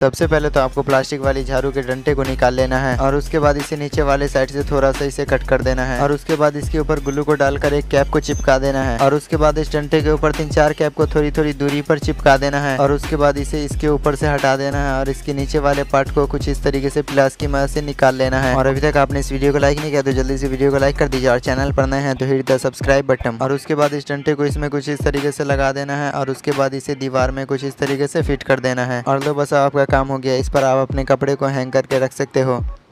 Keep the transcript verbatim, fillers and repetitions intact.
सबसे पहले तो आपको प्लास्टिक वाली झाड़ू के डंडे को निकाल लेना है और उसके बाद इसे नीचे वाले साइड से थोड़ा सा इसे कट कर देना है और उसके बाद इसके ऊपर ग्लू को डालकर एक कैप को चिपका देना है और उसके बाद इस डंडे के ऊपर तीन चार कैप को थोड़ी थोड़ी दूरी पर चिपका देना है और उसके बाद इसे इसके ऊपर से हटा देना है और इसके नीचे वाले पार्ट को कुछ इस तरीके से प्लास की मदद से निकाल लेना है। और अभी तक आपने इस वीडियो को लाइक नहीं किया तो जल्दी से वीडियो को लाइक कर दीजिए और चैनल पर नए हैं तो हिट द सब्सक्राइब बटन। और उसके बाद इस डंडे को इसमें कुछ इस तरीके से लगा देना है और उसके बाद इसे दीवार में कुछ इस तरीके से फिट कर देना है और लो बस आपका काम हो गया। इस पर आप अपने कपड़े को हैंग करके रख सकते हो।